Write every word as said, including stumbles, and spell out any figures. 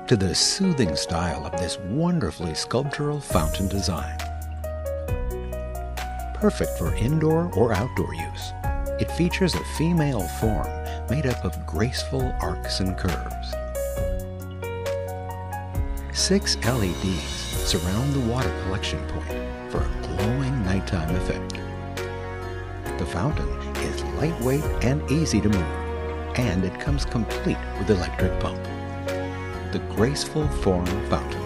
to the soothing style of this wonderfully sculptural fountain design. Perfect for indoor or outdoor use, it features a female form made up of graceful arcs and curves. Six L E Ds surround the water collection point for a glowing nighttime effect. The fountain is lightweight and easy to move, and it comes complete with electric pump. The Graceful Form Fountain.